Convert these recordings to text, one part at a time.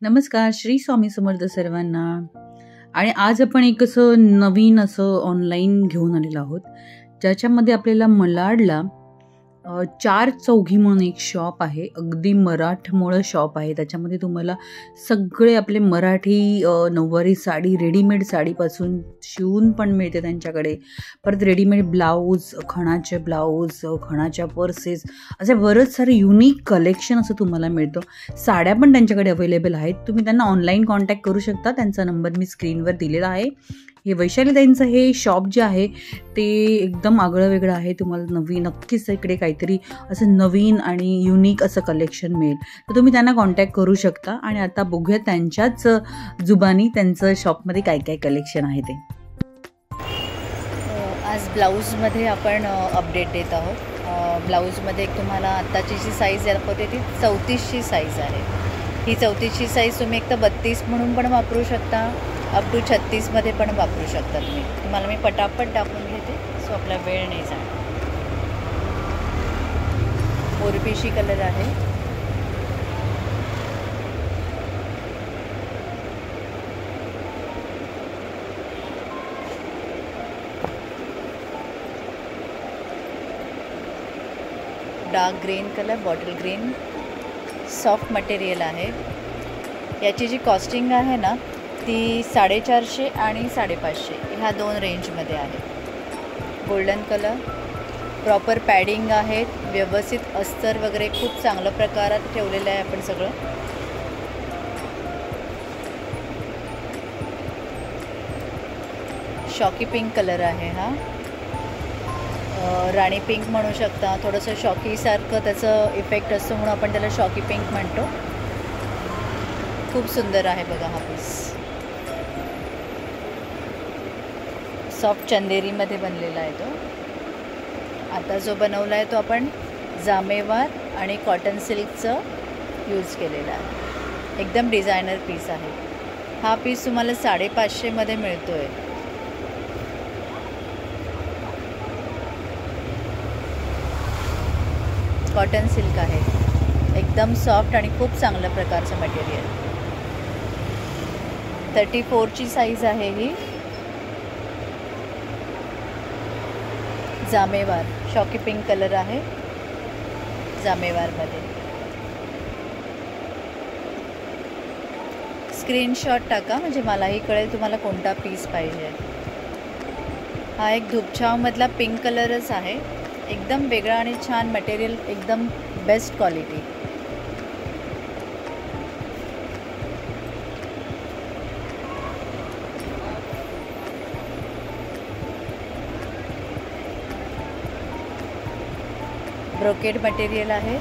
नमस्कार, श्री स्वामी समर्थ सर्वांना. आणि आज आपण एक नवीन ऑनलाईन घेऊन आलेलो आहोत, ज्याच्यामध्ये आपल्याला मलाडला चार चौघी म्हणून एक शॉप आहे. अगदी मराठमोळं शॉप आहे. त्याच्यामध्ये तुम्हाला सगळे आपले मराठी नऊवारी साडी, रेडीमेड साडीपासून शिवून पण मिळते त्यांच्याकडे. परत रेडीमेड ब्लाऊज, खणाचे ब्लाऊज, खणाच्या पर्सेस, असे बरंच सारे युनिक कलेक्शन असं तुम्हाला मिळतं. साड्या पण त्यांच्याकडे अवेलेबल आहेत. तुम्ही त्यांना ऑनलाईन कॉन्टॅक्ट करू शकता. त्यांचा नंबर मी स्क्रीनवर दिलेला आहे. हे वैशालीताईंचं हे शॉप जे आहे ते एकदम आगळं वेगळं आहे. तुम्हाला नक्कीच इकडे काहीतरी असं नवीन आणि युनिक असं कलेक्शन मिळेल. तर तुम्ही त्यांना कॉन्टॅक्ट करू शकता. आणि आता बघूया त्यांच्याच जुबानी त्यांचं शॉपमध्ये काय काय कलेक्शन आहे ते. आज ब्लाऊजमध्ये आपण अपडेट देत आहोत. ब्लाऊजमध्ये तुम्हाला आत्ताची जी साईज दाखवते ती 34ची साईज आहे. ही 34ची साईज तुम्ही एक तर 32 म्हणून पण वापरू शकता, अप टू 36मध्ये पण वापरू शकता तुम्हाला मी पटापट दाखवून घेते, सो आपला वेळ नाही जाणार. मोरपिशी कलर आहे. Dark green colour, bottle green, soft material आहे. याची जी कॉस्टिंग आहे ना ती 450 आणि 550 ह्या दोन रेंजमध्ये आहे. गोल्डन कलर, प्रॉपर पॅडिंग आहेत, व्यवस्थित अस्तर वगैरे खूप चांगल्या प्रकारात ठेवलेलं आहे आपण सगळं. शॉकी पिंक कलर आहे हा. राणी पिंक म्हणू शकता. थोडंसं शॉकीसारखं त्याचं इफेक्ट असतो म्हणून आपण त्याला शॉकी पिंक म्हणतो. खूप सुंदर आहे बघा हा पीस. सॉफ्ट चंदेरीमध्ये बनलेला आहे तो. आता जो बनवला आहे तो आपण जामेवार आणि कॉटन सिल्कचं यूज केलेला आहे. एकदम डिझायनर पीस आहे. हा पीस तुम्हाला 550मध्ये मिळतो आहे. कॉटन सिल्क आहे. एकदम सॉफ्ट आणि खूप चांगल्या प्रकारचं मटेरियल. 34ची साईज आहे ही. जामेवार, शॉकी पिंक कलर आहे जामेवारमध्ये. स्क्रीनशॉट टाका म्हणजे मलाही कळेल तुम्हाला कोणता पीस पाहिजे. हा एक धुपछावमधला पिंक कलरच आहे. एकदम वेगळा आणि छान मटेरियल, एकदम बेस्ट क्वालिटी. ब्रोकेड मटेरियल आहे.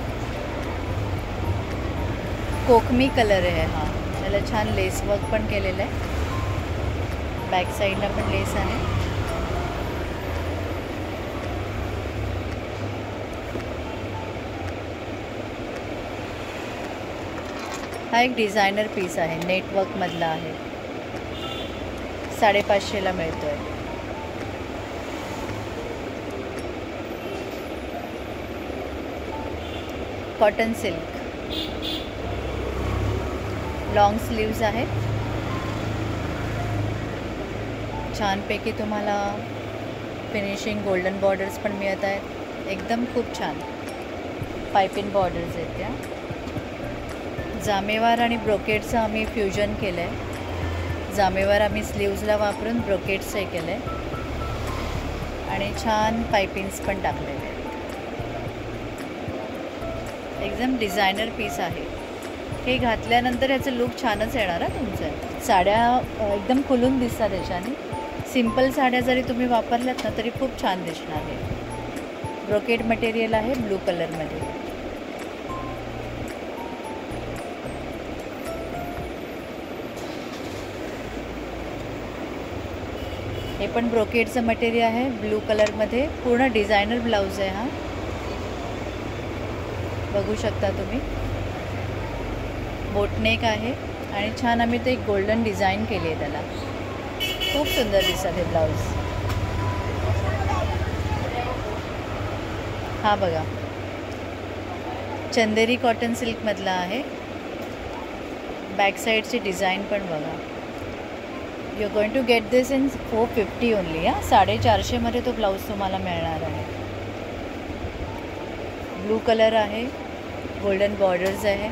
कोकमी कलर आहे हा. त्याला छान लेस वर्क पण केलेलं आहे. बॅक साईडला पण लेस आहे. हा एक डिझायनर पीस आहे. नेटवर्कमधला आहे. 550ला मिळतो आहे. कॉटन सिल्क, लॉंग स्लीव्ज आहेत. छानपैकी तुम्हाला फिनिशिंग गोल्डन बॉर्डर्स पण मिळत आहेत. एकदम खूप छान पायपिंग बॉर्डर्स आहेत त्या. जामेवार आणि ब्रोकेडचं आम्ही फ्युजन केलं आहे. जामेवार आम्ही स्लीव्जला वापरून ब्रोकेड्स हे केलं आहे आणि छान पायपिंग्स पण टाकलेले आहेत. एकदम डिझायनर पीस आहे. हे घातल्यानंतर ह्याचं लुक छानच येणार आहे तुमचं. साड्या एकदम खुलून दिसतात त्याच्याने. सिम्पल साड्या जरी तुम्ही वापरल्यात ना तरी खूप छान दिसणार आहे. ब्रोकेड मटेरियल आहे ब्लू कलरमध्ये. हे पण ब्रोकेडचं मटेरियल आहे ब्लू कलरमध्ये. पूर्ण डिझायनर ब्लाऊज आहे हा. बघू शकता तुम्ही. बोटनेक आहे आणि छान आम्ही ते एक गोल्डन डिझाईन केली आहे त्याला. खूप सुंदर दिसत हे ब्लाऊज. हा बघा, चंदेरी कॉटन सिल्कमधला आहे. बॅक साईडची डिझाईन पण बघा. You are going to get this in 450 only. 450मध्ये तो ब्लाऊज तुम्हाला मिळणार आहे. ब्लू कलर आहे, गोल्डन बॉर्डर्स आहे.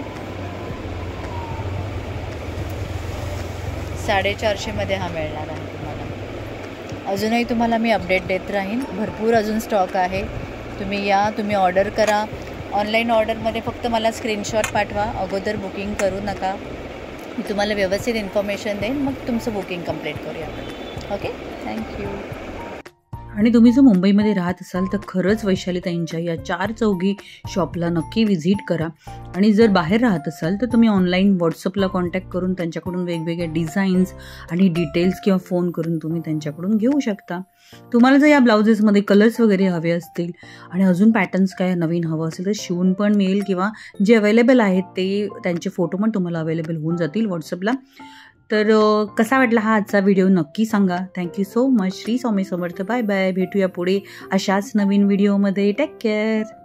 450मध्ये हा मिळणार आहे तुम्हाला. अजूनही तुम्हाला मी अपडेट देत राहीन. भरपूर अजून स्टॉक आहे. तुम्ही या, तुम्ही ऑर्डर करा. ऑनलाईन ऑर्डरमध्ये फक्त मला स्क्रीनशॉट पाठवा. अगोदर बुकिंग करू नका. मी तुम्हाला व्यवस्थित इन्फॉर्मेशन देईन, मग तुमचं बुकिंग कंप्लीट करूया आपण. Okay, thank you. आणि तुम्ही जर मुंबईमध्ये राहत असाल तर खरंच वैशालीताईंच्या या 4 चौघी शॉपला नक्की व्हिजिट करा. आणि जर बाहेर राहत असाल तर तुम्ही ऑनलाईन व्हॉट्सअपला कॉन्टॅक्ट करून त्यांच्याकडून वेगवेगळे डिझाईन्स आणि डिटेल्स किंवा फोन करून तुम्ही त्यांच्याकडून घेऊ शकता. तुम्हाला जर या ब्लाउजेसमध्ये कलर्स वगैरे हवे असतील आणि अजून पॅटर्न्स काय नवीन हवं असेल तर शिवून पण मिळेल, किंवा जे अवेलेबल आहेत ते त्यांचे फोटो पण तुम्हाला अवेलेबल होऊन जातील व्हॉट्सअपला. तर कसा वाटला हा आजचा व्हिडिओ नक्की सांगा. Thank you so much. Shri Swami Samarth. Bye bye. भेटूया पुढे अशाच नवीन व्हिडिओमध्ये. Take care.